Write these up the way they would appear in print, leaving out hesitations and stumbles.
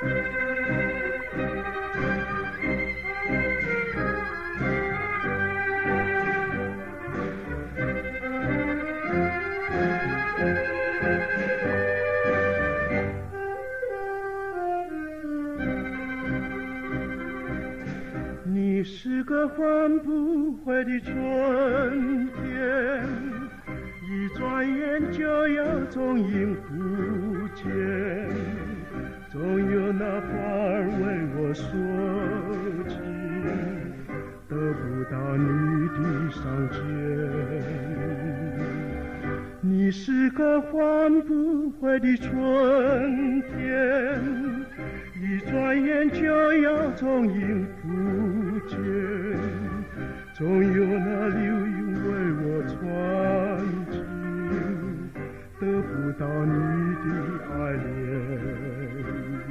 你是个换不回的春天，一转眼就要踪影不见，总有那花儿为我说情，得不到你的上签。你是个换不回的春天，一转眼就要踪影不见，总有那流云为我传情，得不到你的爱恋。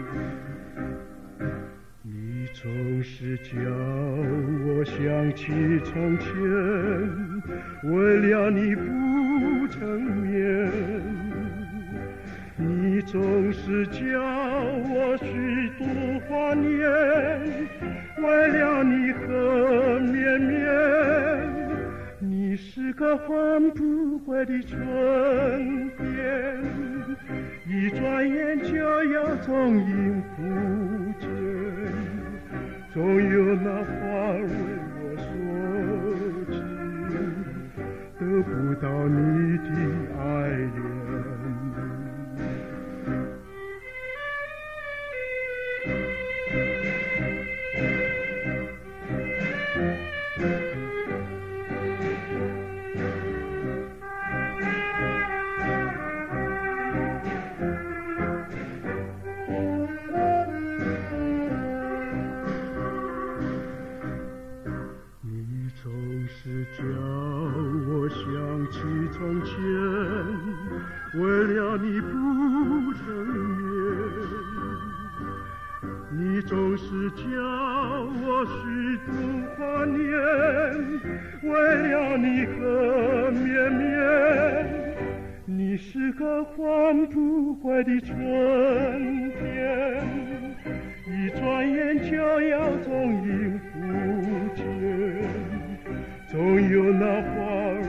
你总是叫我想起从前，为了你不成眠。你总是叫我虚度华年，为了你和绵绵。你是个换不回的春天，一转眼就要踪影不见，总有那花儿为我说情，得不到你的爱恋。你总是叫我想起从前，为了你不成眠。你总是叫我虚度华年，为了你和绵绵。你是个换不回的春天，一转眼就要踪影不见，总有那花儿